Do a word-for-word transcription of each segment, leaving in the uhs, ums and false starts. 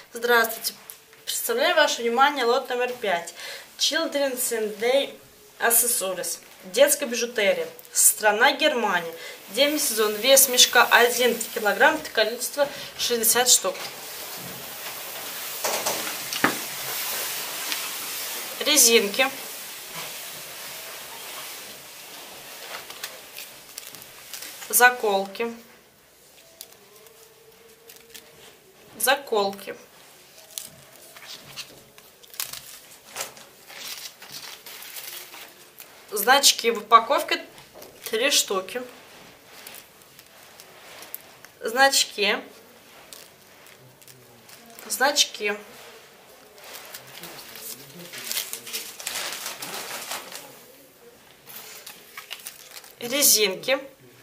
Здравствуйте! Представляю ваше внимание лот номер пять. Children's Day Accessories. Детская бижутерия. Страна Германия. Демисезон. Вес мешка один килограмм. Количество шестьдесят штук. Резинки. Заколки. Заколки. Значки в упаковке три штуки. Значки. Значки. Резинки.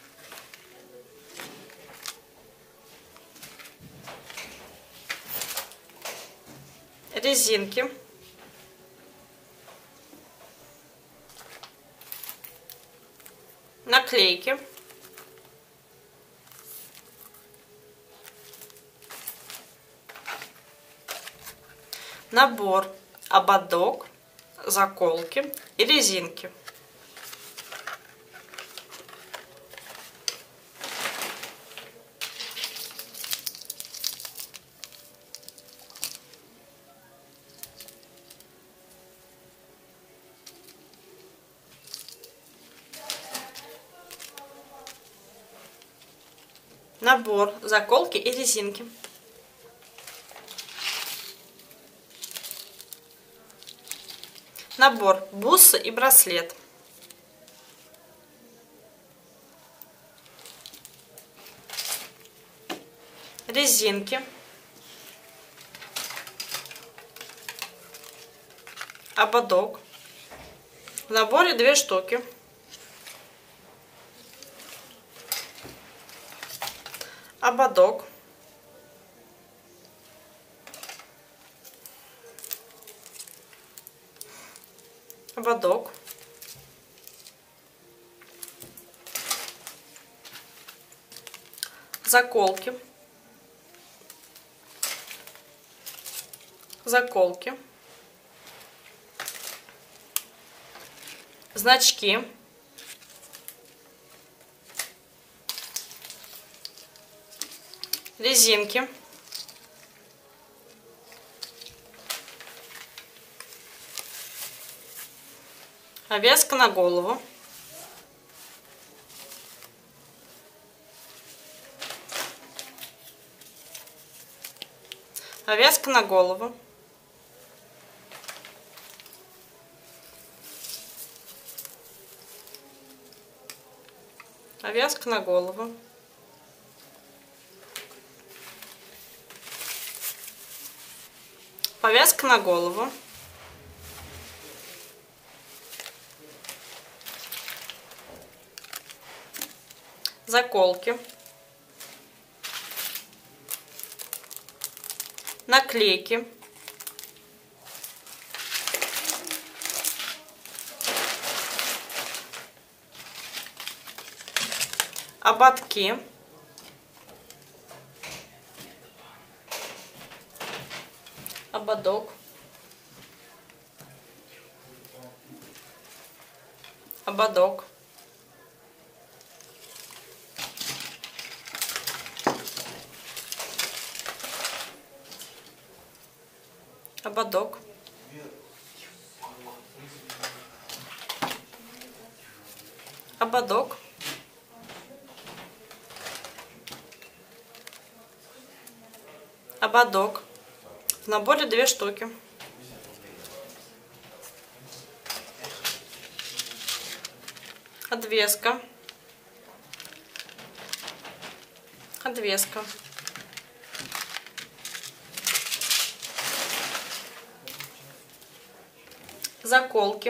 Резинки. Наклейки. Набор ободок, заколки и резинки. Набор заколки и резинки. Набор бусы и браслет. Резинки. Ободок. В наборе две штуки. Ободок. Ободок. Заколки. Заколки. Значки. Резинки. Повязка на голову. Повязка на голову. Повязка на голову. Повязка на голову. Заколки. Наклейки. Ободки. Ободок. Ободок. Ободок. Ободок. Ободок. В наборе две штуки. Подвеска. Подвеска. Заколки.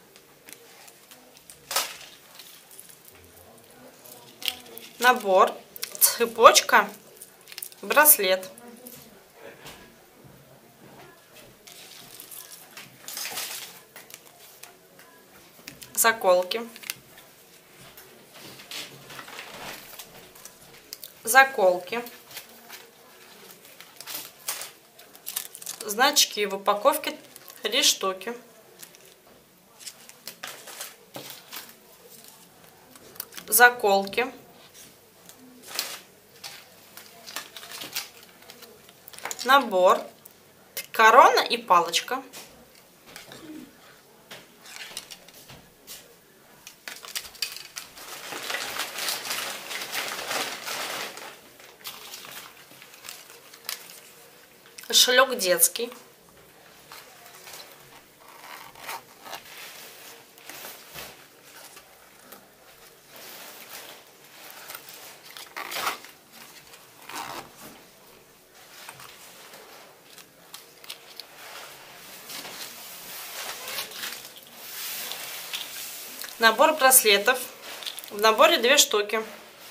Набор. Цепочка. Браслет. Заколки. Заколки. Значки в упаковке три штуки. Заколки. Набор. Корона и палочка. Кошелек детский. Набор браслетов. В наборе две штуки.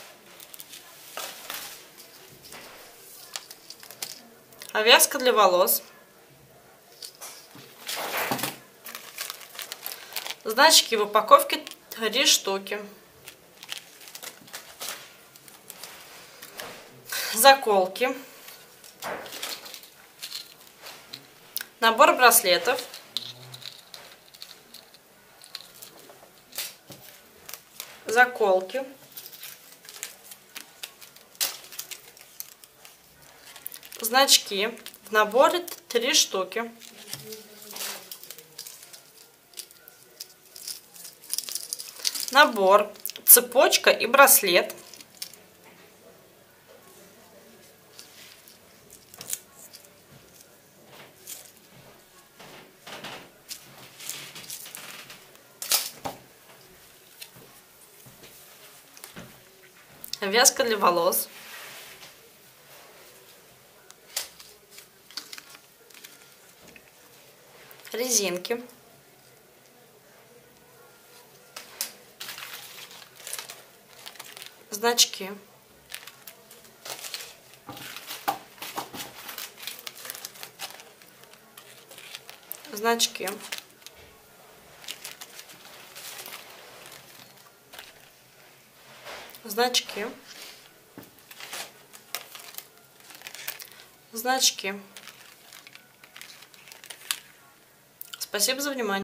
Повязка для волос. Значки в упаковке три штуки. Заколки. Набор браслетов. Заколки. Значки. В наборе три штуки. Набор. Цепочка и браслет. Вязка для волос. Резинки. Значки. Значки. Значки. Значки. Спасибо за внимание.